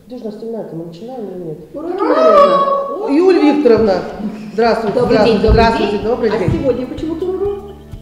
Где же нас темнота? Мы начинаем или нет? Уроки, наверное. Юлия Викторовна, здравствуйте. Добрый день, здравствуйте, добрый день. А сегодня почему туруру?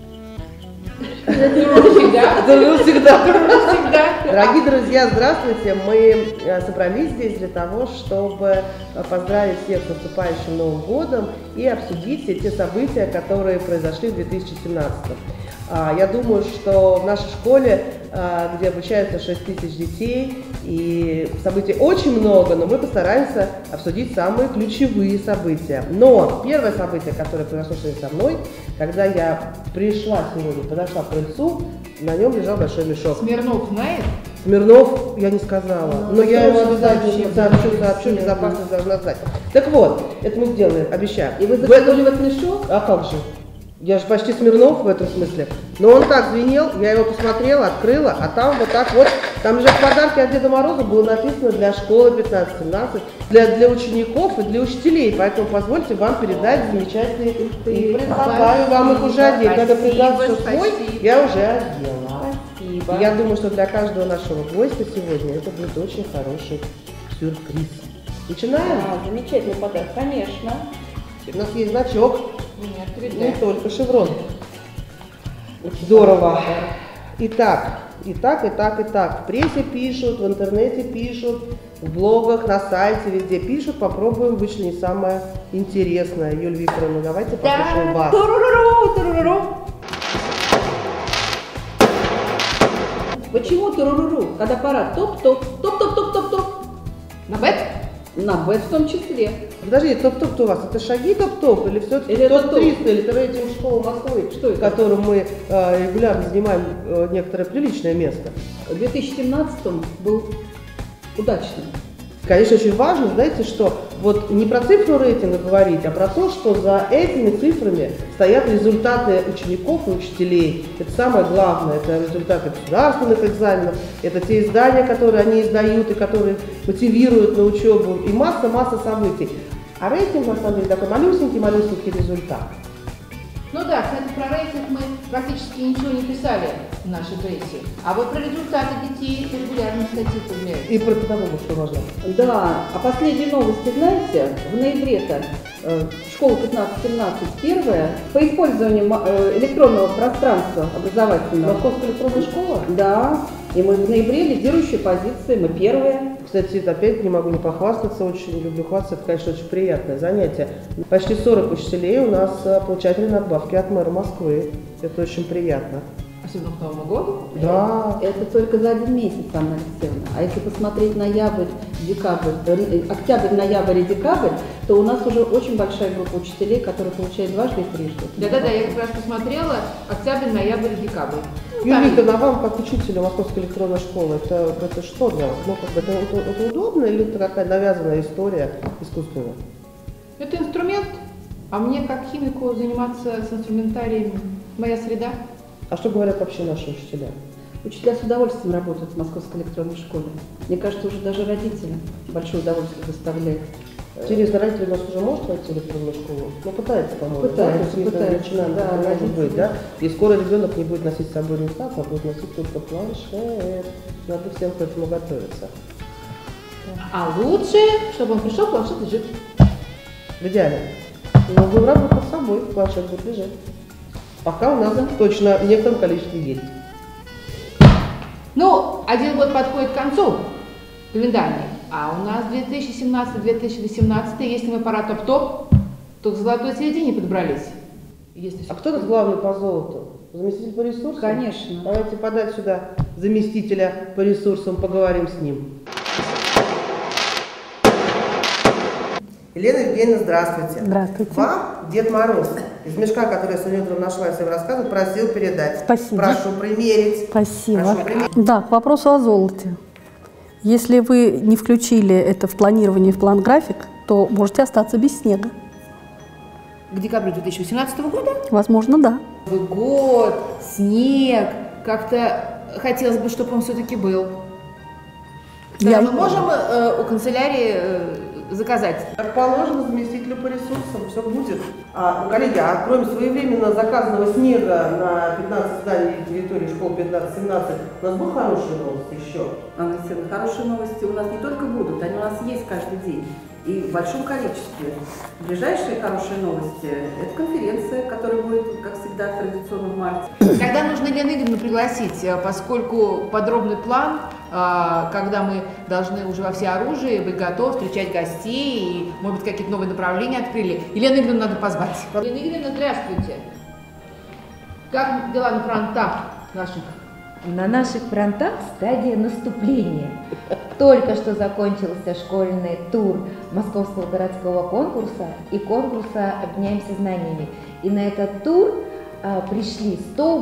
Туруру всегда. Дорогие друзья, здравствуйте. Мы собрались здесь для того, чтобы поздравить всех с наступающим Новым годом и обсудить все те события, которые произошли в 2017. Я думаю, что в нашей школе, где обучаются 6 тысяч детей, и событий очень много, но мы постараемся обсудить самые ключевые события. Но первое событие, которое произошло сегодня со мной, когда я пришла сегодня, подошла к крыльцу, на нем лежал большой мешок. Смирнов знает? Смирнов я не сказала, но я ему обязательно сообщу, безопасность должна знать. Так вот, это мы сделаем, обещаю. И вы заглянули в этот мешок? А как же? Я же почти Смирнов в этом смысле. Но он так звенел, я его посмотрела, открыла, а там вот так вот, там лежат подарки от Деда Мороза, было написано для школы 15-17, для учеников и для учителей. Поэтому позвольте вам передать замечательные. И предлагаю вам их уже одеть. Надо признаться, что свой я уже одела. Спасибо. Я думаю, что для каждого нашего гостя сегодня это будет очень хороший сюрприз. Начинаем? Замечательный подарок, конечно. У нас есть значок. Нет, Не только шеврон. Здорово. Итак. В прессе пишут, в интернете пишут, в блогах, на сайте, везде пишут. Попробуем вычленить самое интересное. Юлия Викторовна, давайте послушаем вас. Туруруру. Почему туруруру? Когда пора топ-топ. На бет? На бет в том числе. Подождите, топ-топ у вас, это шаги топ-топ или все-таки Или это топ-300, или это рейтинг школы Москвы, Что это? в котором мы регулярно занимаем некоторое приличное место? В 2017 был удачным. Конечно, очень важно, знаете, что вот не про цифру рейтинга говорить, а про то, что за этими цифрами стоят результаты учеников и учителей. Это самое главное, это результаты государственных экзаменов, это те издания, которые они издают и которые мотивируют на учебу, и масса событий. А рейтинг, на самом деле, такой малюсенький результат. Ну да, кстати, про рейтинг мы практически ничего не писали в нашей прессе. А вот про результаты детей регулярно статьи появляются. И про педагогов что важно. Да, а последние новости, знаете, в ноябре-то школа 15-17 первая по использованию электронного пространства образовательного. Московская электронная школа? Да, и мы в ноябре лидирующие позиции, мы первые. Кстати, опять не могу не похвастаться, очень люблю хвастаться, это, конечно, очень приятное занятие. Почти 40 учителей у нас получатели надбавки от мэра Москвы. Это очень приятно. Особенно к Новому году. Да. Это только за один месяц, Анна Алексеевна. А если посмотреть ноябрь, декабрь, октябрь, ноябрь и декабрь, то у нас уже очень большая группа учителей, которые получают дважды и трижды. Да, я как раз посмотрела октябрь, ноябрь и декабрь. Юлия Викторовна, а вам, как учителю Московской электронной школы, это что для вас? Ну, как бы это удобно или это какая-то навязанная история искусственная? Это инструмент, а мне как химику заниматься с инструментарием моя среда. А что говорят вообще наши учителя? Учителя с удовольствием работают в Московской электронной школе. Мне кажется, уже даже родители большое удовольствие доставляют. Интересно, родители у нас уже может войти в электронную школу? Ну, пытается, по-моему. Пытается, Начинаем, да, может быть, да? И скоро ребенок не будет носить с собой рюкзак, а будет носить только планшет. Надо всем к этому готовиться. А лучше, чтобы он пришел, планшет лежит. В идеале. Но будем работать с собой, планшет будет лежать. Пока у нас точно в некотором количестве есть. Ну, один год подходит к концу, календарный, а у нас 2017-2018, если мы пора топ-топ, то к золотой середине подобрались. Если А кто тут главный по золоту? Заместитель по ресурсам? Конечно. Давайте подать сюда заместителя по ресурсам, поговорим с ним. Елена Евгеньевна, здравствуйте. Здравствуйте. Вам Дед Мороз из мешка, который я сегодня утром нашла и всем рассказывала, просил передать. Спасибо. Прошу примерить. Спасибо. Прошу примерить. Да, к вопросу о золоте. Если вы не включили это в планирование, в план-график, то можете остаться без снега. к декабрю 2018 года? Возможно, да. Новый год, снег, как-то хотелось бы, чтобы он все-таки был. Я- Мы можем у канцелярии заказать. Как положено, заместителю по ресурсам, все будет. Коллеги, а кроме своевременно заказанного снега на 15 зданий территории школ 15-17, у нас будут хорошие новости еще? Анна Алексеевна, хорошие новости у нас не только будут, они у нас есть каждый день. И в большом количестве. Ближайшие хорошие новости – это конференция, которая будет, как всегда, традиционно в марте. Когда нужно Елену Игоревну пригласить, поскольку подробный план, когда мы должны уже во всеоружии быть готовы встречать гостей и, может быть, какие-то новые направления открыли. Елену Игоревну надо позвать. Елена Игоревна, здравствуйте. Как дела на фронтах наших? На наших фронтах стадия наступления. Только что закончился школьный тур Московского городского конкурса и конкурса «Обменяемся знаниями». И на этот тур пришли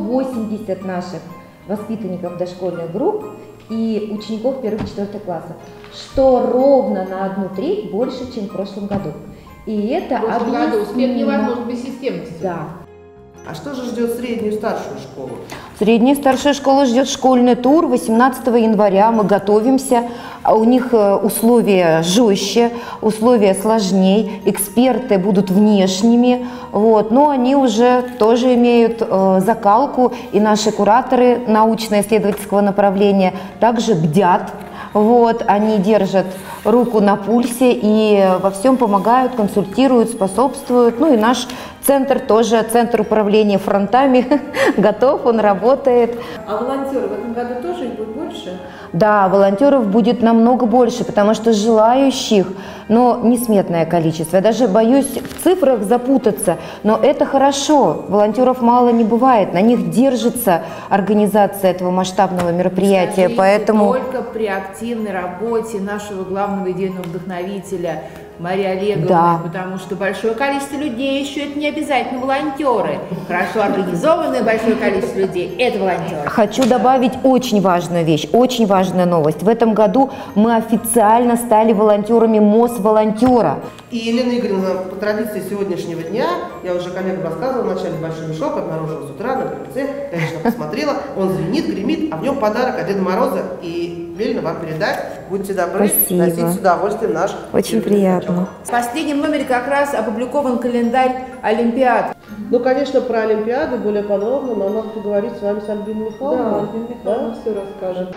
180 наших воспитанников дошкольных групп и учеников 1-4 классов, что ровно на 1/3 больше, чем в прошлом году. И это в прошлом году успех невозможен без системности. Да. А что же ждет среднюю и старшую школу? Средняя и старшая школа ждет школьный тур 18 января. Мы готовимся. У них условия жестче, условия сложнее. Эксперты будут внешними. Вот. Но они уже тоже имеют закалку. И наши кураторы научно-исследовательского направления также бдят. Вот, они держат руку на пульсе и во всем помогают, консультируют, способствуют. Ну и наш центр тоже, центр управления фронтами, готов, он работает. А волонтеры в этом году тоже их будет больше? Да, волонтеров будет намного больше, потому что желающих, но несметное количество. Я даже боюсь в цифрах запутаться, но это хорошо. Волонтеров мало не бывает, на них держится организация этого масштабного мероприятия, Скажите, поэтому... только при активной работе нашего главного идейного вдохновителя Марии Олеговны, Да. потому что большое количество людей еще это не обязательно волонтеры. Хорошо организованное большое количество людей – это волонтеры. Хочу добавить очень важную вещь, очень важную новость. В этом году мы официально стали волонтерами Мосволонтера. И Елена Игоревна, по традиции сегодняшнего дня, я уже коллегам рассказывала, вначале большой мешок обнаружила с утра на крыльце, конечно, посмотрела, он звенит, гремит, а в нем подарок от Деда Мороза, и велено вам передать, будьте добры, Спасибо. носите с удовольствием наш. Очень приятно. В последнем номере как раз опубликован календарь Олимпиад. Ну, конечно, про Олимпиады более подробно, но надо поговорить с вами с Альбиной Михайловной. Да, Альбина Михайловна все расскажет.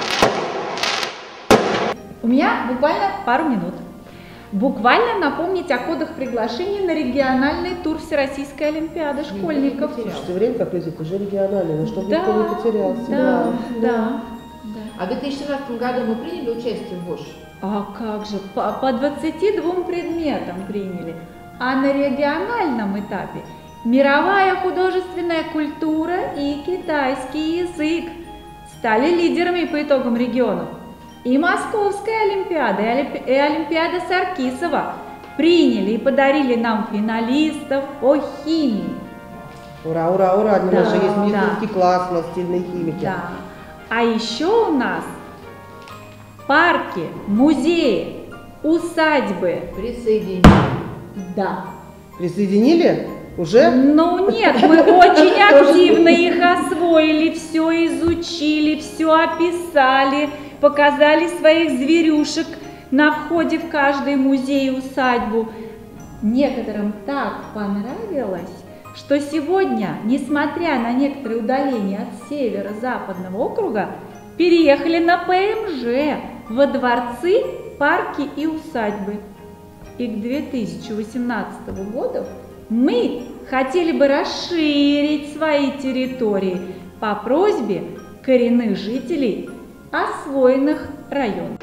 У меня буквально пару минут. Буквально напомнить о кодах приглашения на региональный тур Всероссийской Олимпиады школьников. Слушайте, время как летит, уже региональное, но чтобы Да, никто не потерялся. да. А в 2017 году мы приняли участие в ВОШ? А как же, по 22 предметам приняли. А на региональном этапе мировая художественная культура и китайский язык стали лидерами по итогам регионов. И Московская Олимпиада, и Олимпиада Саркисова приняли и подарили нам финалистов по химии. Ура, ура, ура! У нас же есть да. медицинский класс, у нас стильные химики. Да. А еще у нас парки, музеи, усадьбы. Присоединились. Да. Присоединили? Уже? Ну нет, мы очень активно их освоили, все изучили, все описали, показали своих зверюшек на входе в каждый музей и усадьбу. Некоторым так понравилось, что сегодня, несмотря на некоторые удаления от северо-западного округа, переехали на ПМЖ во дворцы, парки и усадьбы. И к 2018 году мы хотели бы расширить свои территории по просьбе коренных жителей освоенных районов.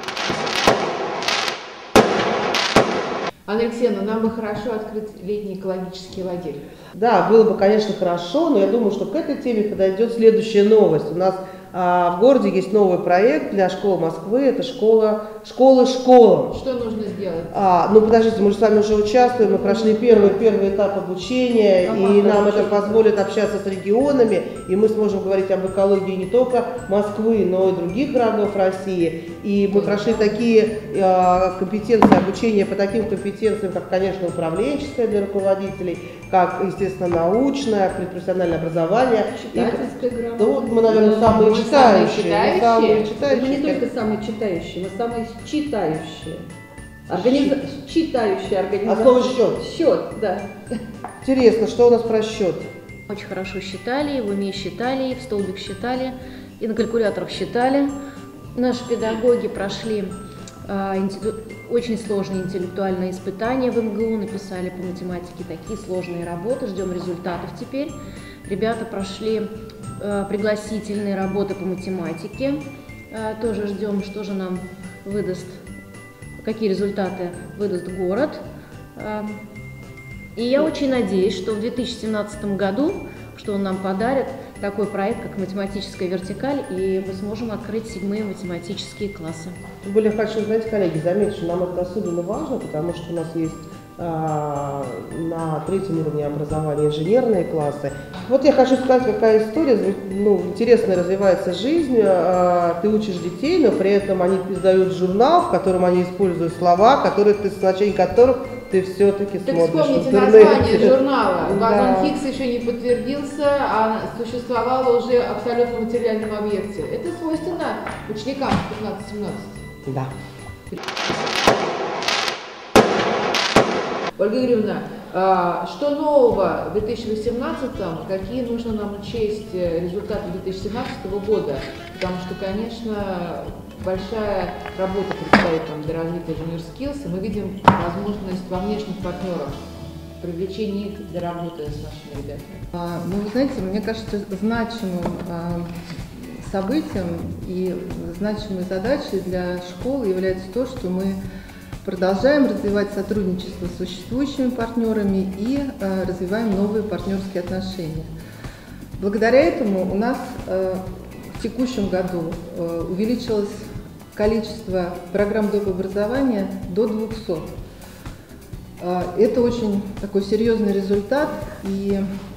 Анна Алексеевна, нам бы хорошо открыть летний экологический лагерь. Да, было бы, конечно, хорошо, но я думаю, что к этой теме подойдет следующая новость. У нас в городе есть новый проект для школ Москвы, это школа школам. Что нужно сделать? Ну подождите, мы же с вами уже участвуем, мы прошли первый этап обучения, и нам это позволит общаться с регионами, и мы сможем говорить об экологии не только Москвы, но и других городов России. И мы прошли такие компетенции, обучение по таким компетенциям, как, конечно, управленческое для руководителей, как, естественно, научное, предпрофессиональное образование. Читательская грамота. Вот мы, наверное, самые читающие. Мы не только самые читающие, мы самые читающие. Читающая организация. А слово счет? Счет, да. Интересно, что у нас про счет? Очень хорошо считали, в уме считали, в столбик считали, и на калькуляторах считали. Наши педагоги прошли очень сложные интеллектуальные испытания в МГУ, написали по математике такие сложные работы, ждем результатов теперь. Ребята прошли пригласительные работы по математике, тоже ждем, что же нам выдаст, какие результаты выдаст город. И я очень надеюсь, что в 2017 году, что он нам подарит, такой проект, как математическая вертикаль, и мы сможем открыть 7-е математические классы. Тем более хочу, знаете, коллеги, заметить, что нам это особенно важно, потому что у нас есть на 3-м уровне образования инженерные классы. Вот я хочу сказать, какая история, интересно развивается жизнь, ты учишь детей, но при этом они издают журнал, в котором они используют слова, которые ты, в значении которых ты все-таки смотришь. Так вспомните название журнала. Бозон Хиггса еще не подтвердился, а существовало уже абсолютно материальном объекте. Это свойственно ученикам 15-17. Да. Ольга Юрьевна, что нового в 2018-м, какие нужно нам учесть результаты 2017 года? Потому что, конечно, большая работа предстоит там для развития Junior Skills, и мы видим возможность во внешних партнерах, привлечения их для работы с нашими ребятами. Вы знаете, мне кажется, значимым событием и значимой задачей для школы является то, что мы продолжаем развивать сотрудничество с существующими партнерами и развиваем новые партнерские отношения. Благодаря этому у нас в текущем году увеличилось количество программ доп. Образования до 200. Это очень такой серьезный результат, и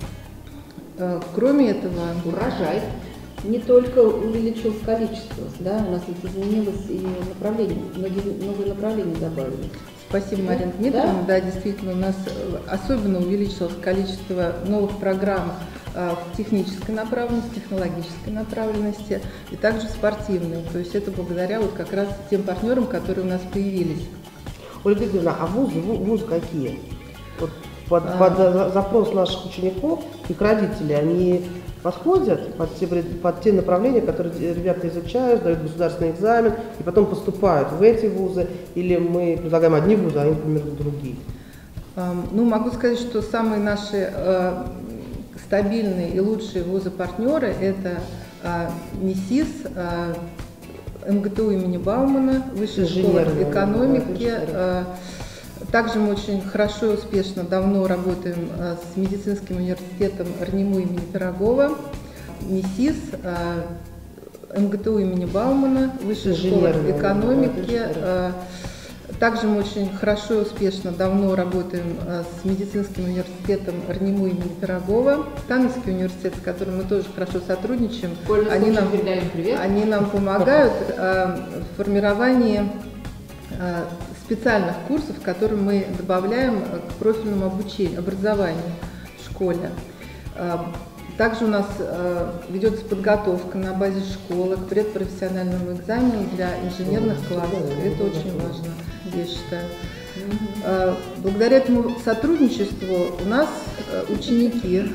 кроме этого урожай. Не только увеличилось количество, да, у нас изменилось и направление, новые направления добавились. Спасибо, Марина Дмитриевна. Да, действительно, у нас особенно увеличилось количество новых программ в технической направленности, технологической направленности и также спортивной. То есть это благодаря вот как раз тем партнерам, которые у нас появились. Ольга Юрьевна, а вузы какие? Вот под запрос наших учеников, их родителей, они подходят под те направления, которые ребята изучают, дают государственный экзамен и потом поступают в эти вузы, или мы предлагаем одни вузы, а они, например, другие? Могу сказать, что самые наши стабильные и лучшие вузы-партнеры – это МИСИС, МГТУ имени Баумана, Высшая школа экономики. Также мы очень хорошо и успешно давно работаем с медицинским университетом РНИМУ имени Пирогова, МИСИС, МГТУ имени Баумана, Высшая школа экономики. Также мы очень хорошо и успешно давно работаем с медицинским университетом РНИМУ имени Пирогова, Каневский университет, с которым мы тоже хорошо сотрудничаем. Они нам помогают в формировании специальных курсов, которые мы добавляем к профильному образованию в школе. Также у нас ведется подготовка на базе школы к предпрофессиональному экзамену для инженерных классов. Это очень важно, я считаю. Благодаря этому сотрудничеству у нас ученики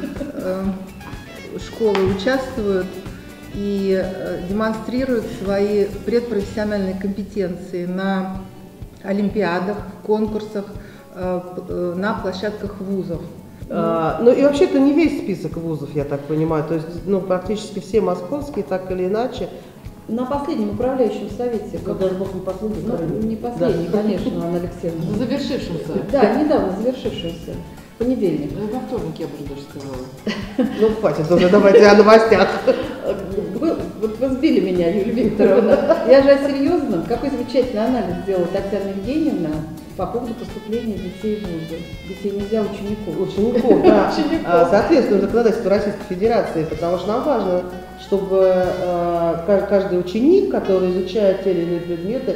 школы участвуют и демонстрируют свои предпрофессиональные компетенции на олимпиадах, конкурсах, на площадках вузов. Ну и вообще это не весь список вузов, я так понимаю, то есть практически все московские, так или иначе. На последнем управляющем совете. Даже после последнего. Не последний, да. Конечно, Анна Алексеевна. Завершившемся. Да, недавно завершившемся. Понедельник. Во вторник, я бы даже сказала. Ну хватит уже, давайте о новостях. Вы сбили меня, Юлия Викторовна. Я же о серьезном. Какой замечательный анализ сделала Татьяна Евгеньевна по поводу поступления детей в вузы. Детей нельзя, учеников. Учеников, да. Соответственно, законодательство Российской Федерации, потому что нам важно, чтобы каждый ученик, который изучает те или иные предметы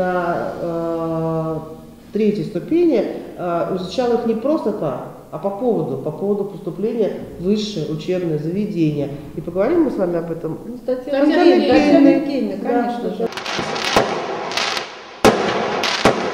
на 3-й ступени, изучал их не просто так, а по поводу поступления в высшее учебное заведение. И поговорим мы с вами об этом. Татьяна Евгеньевна, конечно же.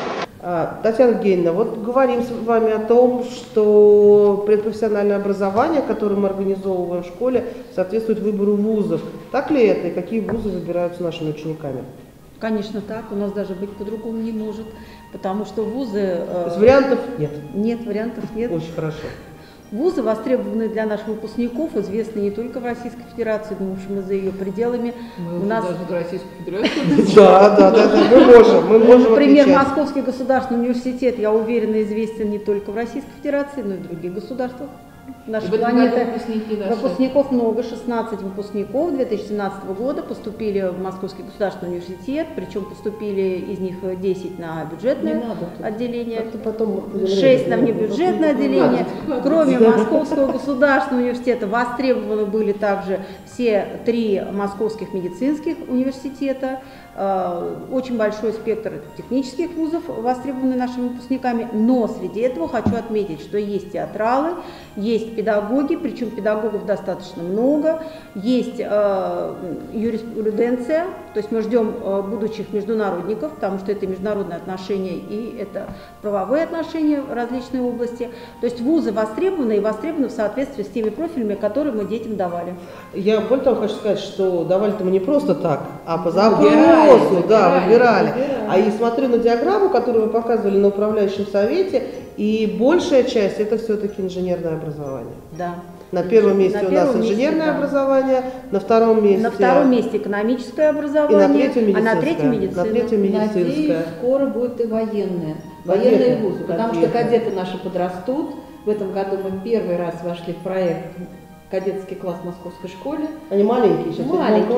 Татьяна Евгеньевна, вот говорим с вами о том, что предпрофессиональное образование, которое мы организовываем в школе, соответствует выбору вузов. Так ли это и какие вузы выбираются нашими учениками? Конечно так, у нас даже быть по-другому не может, потому что вузы... То есть вариантов нет? Нет, вариантов нет. Очень хорошо. Вузы, востребованные для наших выпускников, известны не только в Российской Федерации, но в общем и за ее пределами. Мы у нас даже в Российскую Федерацию. Да, мы можем. Например, отвечать. Московский государственный университет, я уверена, известен не только в Российской Федерации, но и в других государствах. Нашей планеты. Выпускников много, 16 выпускников 2017 года поступили в Московский государственный университет, причем поступили из них 10 на бюджетное отделение, 6 на внебюджетное отделение. Кроме Московского государственного университета востребованы были также все 3 московских медицинских университета. Очень большой спектр технических вузов востребованы нашими выпускниками, но среди этого хочу отметить, что есть театралы, есть педагоги, причем педагогов достаточно много, есть юриспруденция, то есть мы ждем будущих международников, потому что это международные отношения и это правовые отношения в различной области. То есть вузы востребованы и востребованы в соответствии с теми профилями, которые мы детям давали. Я более того хочу сказать, что давали-то мы не просто так, а по запросу. Выбирали. А и смотрю на диаграмму, которую вы показывали на управляющем совете, и большая часть это все-таки инженерное образование. Да. На первом месте у нас инженерное образование, на втором месте экономическое образование, а на третьем медицинское. Надеюсь, скоро будет и военные вузы, потому что кадеты наши подрастут. В этом году мы первый раз вошли в проект кадетский класс в московской школе. Они маленькие сейчас, маленькие,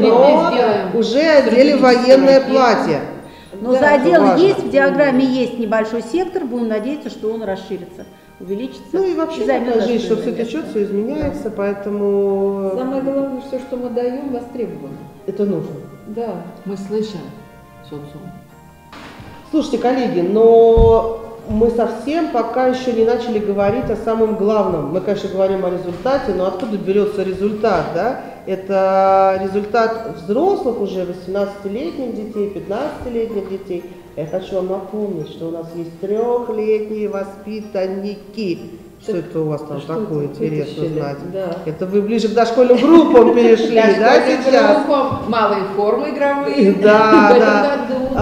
но уже одели военное платье. Но задел есть, в диаграмме есть небольшой сектор, будем надеяться, что он расширится, увеличится. Ну и вообще такая жизнь, что все течет, все изменяется, поэтому... Самое главное, все, что мы даем, востребовано. Это нужно. Да. Мы слышим социум. Слушайте, коллеги, но мы совсем пока еще не начали говорить о самом главном. Мы, конечно, говорим о результате, но откуда берется результат, да? Это результат взрослых уже, 18-летних детей, 15-летних детей. Я хочу вам напомнить, что у нас есть 3-летние воспитанники. Что это у вас там такое, интересно знать? Да. Это вы ближе к дошкольным группам перешли, да, сейчас? Малые формы игровые. Да.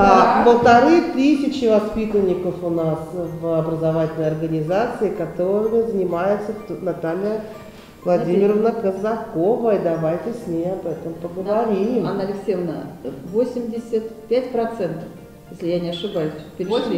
1500 воспитанников у нас в образовательной организации, которыми занимается Наталья Владимировна Казакова. И давайте с ней об этом поговорим. Анна Алексеевна, 85%. Если я не ошибаюсь, перешли.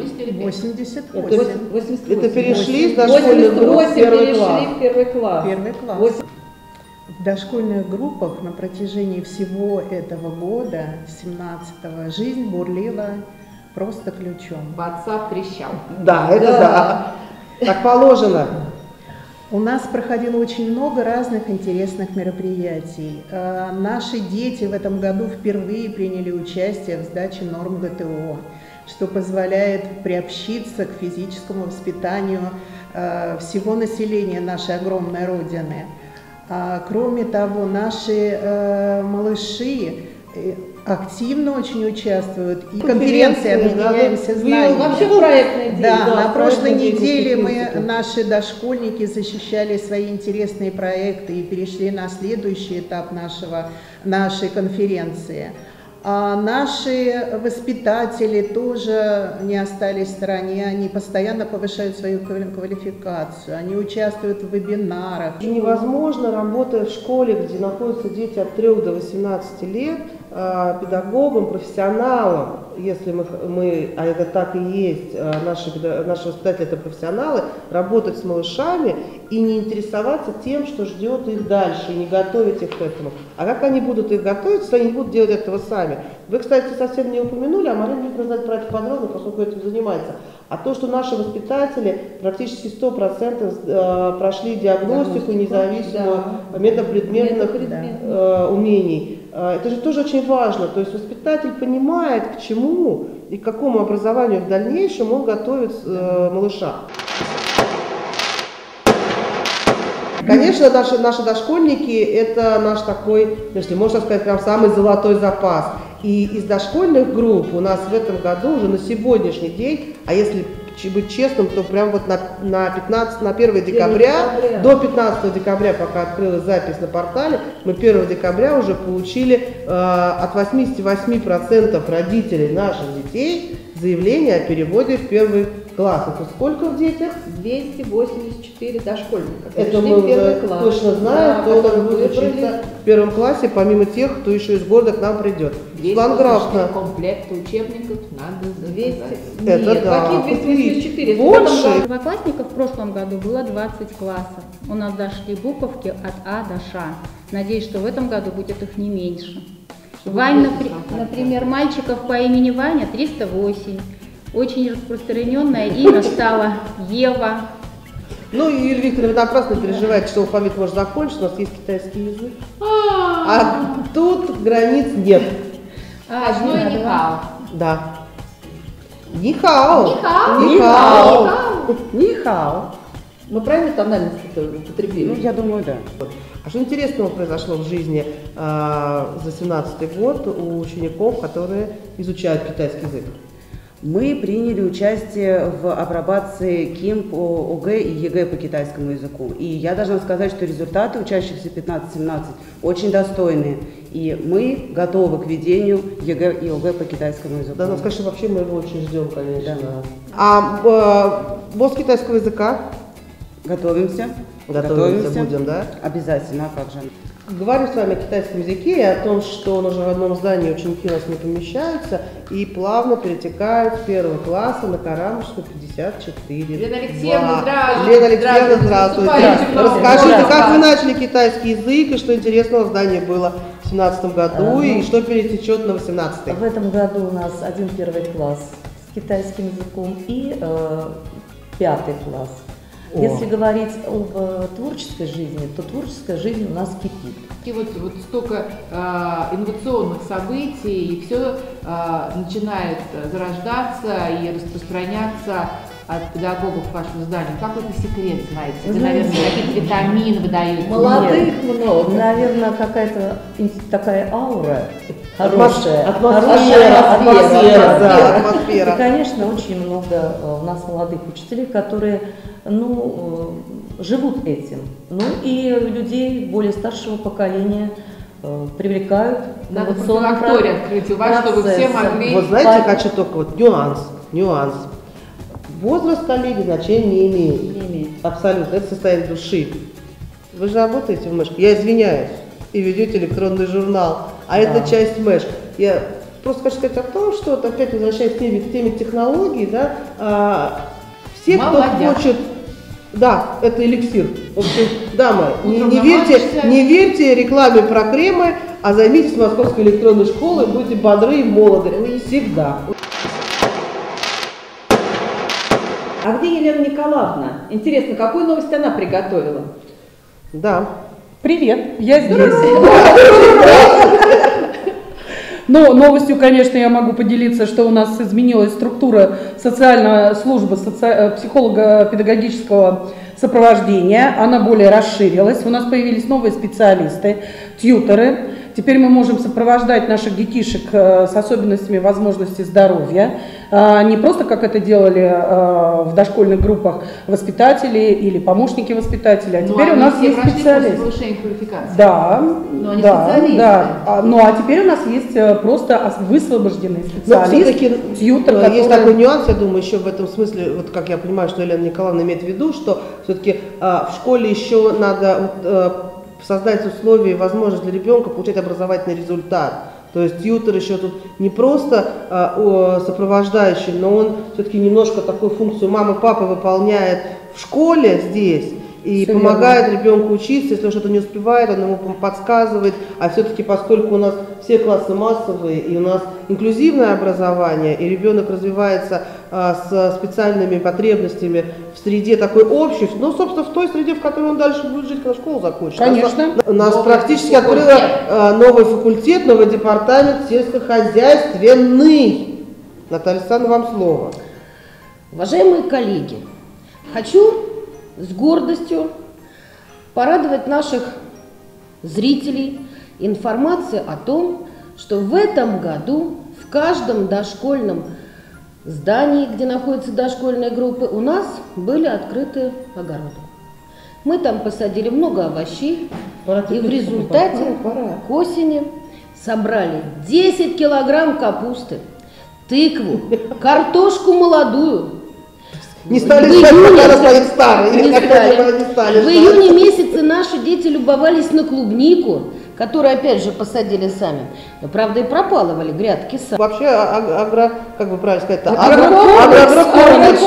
88. Это перешли с дошкольных групп в первый класс. Первый класс. В дошкольных группах на протяжении всего этого года, 17-го, жизнь бурлила просто ключом. WhatsApp трещал. Да, это да. Так положено. У нас проходило очень много разных интересных мероприятий. Наши дети в этом году впервые приняли участие в сдаче норм ГТО, что позволяет приобщиться к физическому воспитанию всего населения нашей огромной Родины. Кроме того, наши малыши активно очень участвуют и конференции «Объединяемся знаниями». Вообще проектные деятельности. Да, на прошлой неделе наши дошкольники защищали свои интересные проекты и перешли на следующий этап нашей конференции. А наши воспитатели тоже не остались в стороне, они постоянно повышают свою квалификацию, они участвуют в вебинарах. Невозможно, работая в школе, где находятся дети от 3 до 18 лет, педагогом, профессионалом, если мы, а это так и есть, наши воспитатели это профессионалы, работать с малышами и не интересоваться тем, что ждет их дальше, и не готовить их к этому. А как они будут их готовить, если они не будут делать этого сами? Вы, кстати, совсем не упомянули, а Марина не знать про это подробно, поскольку этим занимается. А то, что наши воспитатели практически 100% прошли диагностику независимую метапредметных умений. Это же тоже очень важно. То есть воспитатель понимает, к чему и к какому образованию в дальнейшем он готовит малыша. Конечно, наши дошкольники – это наш такой, если можно сказать, прям самый золотой запас. И из дошкольных групп у нас в этом году уже на сегодняшний день, а если быть честным, то прям вот на 1 декабря, до 15 декабря, пока открылась запись на портале, мы 1 декабря уже получили от 88% родителей наших детей заявление о переводе в 1 класс. Это сколько в детях? 284 дошкольника. Это мы уже точно знаем, кто там будет учиться в 1 классе, помимо тех, кто еще из города к нам придет. План-графно. Комплекта учебников надо 200. Это нет, да. Какие 284? Больше. Первоклассников в прошлом году было 20 классов. У нас дошли буковки от А до Ш. Надеюсь, что в этом году будет их не меньше. Вань, например, мальчиков по имени Ваня 308. Очень распространенное имя стало Ева. Ну, и Юлия Викторовна напрасно переживает, что алфавит может закончиться, у нас есть китайский язык. А тут границ нет. Одно и нихао. Да. Нихао. Нихао. Нихао. Мы правильно тональность употребили? Ну, я думаю, да. А что интересного произошло в жизни за 2017 год у учеников, которые изучают китайский язык? Мы приняли участие в апробации КИМ по ОГЭ и ЕГЭ по китайскому языку. И я должна сказать, что результаты учащихся 15-17 очень достойные. И мы готовы к ведению ЕГЭ и ОГЭ по китайскому языку. Да, надо сказать, что вообще мы его очень ждем, конечно. Да. А ВОЗ китайского языка? Готовимся. Готовимся будем, да? Обязательно, а как же. Говорю с вами о китайском языке и о том, что он уже в одном здании ученики у нас не помещаются и плавно перетекают с 1 класса на Карамышевского 54. Лена Алексеевна, здравствуйте. Лена Алексеевна, здравствуйте. Расскажите, как вы начали китайский язык и что интересного в здании было в 2017 году и что перетечет на 2018? В этом году у нас 1-1 класс с китайским языком и 5 класс. Если говорить об творческой жизни, то творческая жизнь у нас кипит. И вот столько инновационных событий, и все начинает зарождаться и распространяться от педагогов вашего здания. Как вы это секрет знаете? Вы, наверное, какие-то витамины вы даете? Молодых много. Наверное, какая-то такая аура хорошая. Атмосфера. И, конечно, очень много у нас молодых учителей, которые живут этим. Ну и людей более старшего поколения привлекают. Надо профилакторий открыть у вас, чтобы все могли... Вот знаете, хочу только вот нюанс. Возраст коллеги значения не имеет. Не имеет. Абсолютно. Это состояние души. Вы же работаете в МЭШ. Я извиняюсь. И ведете электронный журнал. А это часть МЭШ. Я просто хочу сказать о том, что вот опять возвращаясь к теме технологий, да, все, кто хочет... Да, это эликсир. В общем, дамы, не верьте рекламе про кремы, а займитесь Московской электронной школой, будете бодры и молоды. Всегда. А где Елена Николаевна? Интересно, какую новость она приготовила? Да. Привет, я здесь. Но новостью, конечно, я могу поделиться, что у нас изменилась структура социальной службы психолого-педагогического сопровождения. Она более расширилась. У нас появились новые специалисты, тьюторы. Теперь мы можем сопровождать наших детишек с особенностями возможностей здоровья. Не просто, как это делали в дошкольных группах, воспитатели или помощники воспитателя. А теперь у нас есть специалисты. Повышение квалификации. Да, но они специалисты. Да. Ну а теперь у нас есть просто высвобожденные специалисты, тьютор, который... Есть такой нюанс, я думаю, еще в этом смысле, вот как я понимаю, что Елена Николаевна имеет в виду, что все-таки в школе еще надо создать условия и возможность для ребенка получать образовательный результат. То есть тьютор еще тут не просто сопровождающий, но он все-таки немножко такую функцию мамы, папы выполняет в школе здесь и все помогает ребенку учиться, если он что-то не успевает, он ему подсказывает. А все-таки поскольку у нас все классы массовые и у нас инклюзивное образование, и ребенок развивается с специальными потребностями в среде такой общей, ну, собственно, в той среде, в которой он дальше будет жить, когда школу закончит. Конечно. У нас практически открыла новый факультет, новый департамент сельскохозяйственный. Наталья Александровна, вам слово. Уважаемые коллеги, хочу с гордостью порадовать наших зрителей информацией о том, что в этом году в каждом дошкольном здании, где находятся дошкольные группы, у нас были открыты огороды. Мы там посадили много овощей, и в результате к осени собрали 10 килограмм капусты, тыкву, картошку молодую. Не стали ждать, пока она стоит старой. Не стали. В июне месяце наши дети любовались на клубнику, которую опять же посадили сами. Но, правда, и пропалывали грядки сами. Вообще, как бы правильно сказать, агрокомплекс.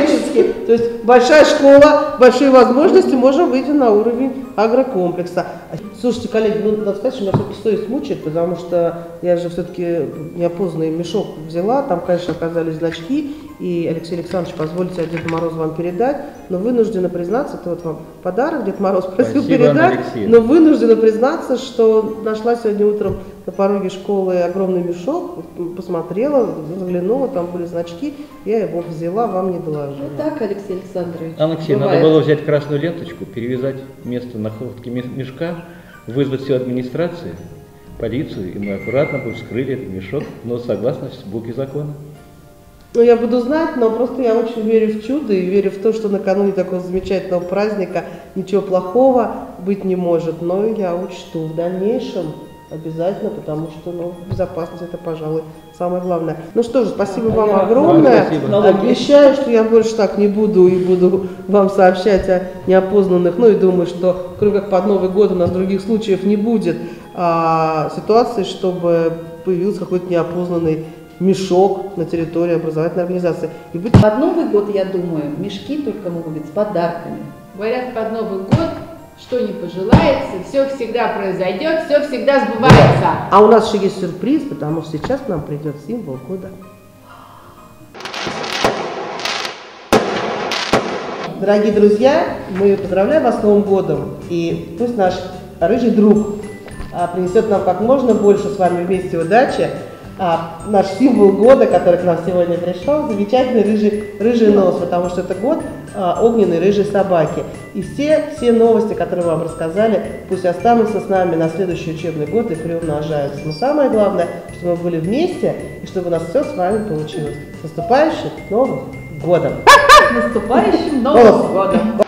То есть большая школа, большие возможности, можем выйти на уровень агрокомплекса. Слушайте, коллеги, ну, надо сказать, что меня все-таки совесть мучает, потому что я же все-таки неопознанный мешок взяла, там, конечно, оказались значки, и Алексей Александрович, позвольте Деду Морозу вам передать, но вынуждена признаться, это вот вам подарок, Дед Мороз просил передать, но вынуждена признаться, что нашла сегодня утром на пороге школы огромный мешок, посмотрела, заглянула, там были значки, я его взяла, вам не доложила. Вот так, Алексей Александрович. Алексей, надо было взять красную ленточку, перевязать место находки мешка, вызвать всю администрацию, полицию, и мы аккуратно бы вскрыли этот мешок, но согласно букве закона. Ну, я буду знать, но просто я очень верю в чудо и верю в то, что накануне такого замечательного праздника ничего плохого быть не может. Но я учту в дальнейшем обязательно, потому что безопасность это, пожалуй, самое главное. Ну что же, спасибо вам огромное. Обещаю, что я больше так не буду и буду вам сообщать о неопознанных. Ну и думаю, что кроме как под Новый год у нас других случаев не будет ситуации, чтобы появился какой-то неопознанный мешок на территории образовательной организации. И быть... Под Новый год, я думаю, мешки только могут быть с подарками. Говорят, под Новый год, что не пожелается, все всегда произойдет, все всегда сбывается. А у нас еще есть сюрприз, потому что сейчас к нам придет символ года. Дорогие друзья, мы поздравляем вас с Новым годом. И пусть наш рыжий друг принесет нам как можно больше с вами вместе удачи. Наш символ года, который к нам сегодня пришел, замечательный рыжий нос, потому что это год огненной рыжей собаки. И все новости, которые вам рассказали, пусть останутся с нами на следующий учебный год и приумножаются. Но самое главное, чтобы мы были вместе и чтобы у нас все с вами получилось. С наступающим Новым годом! С наступающим Новым годом!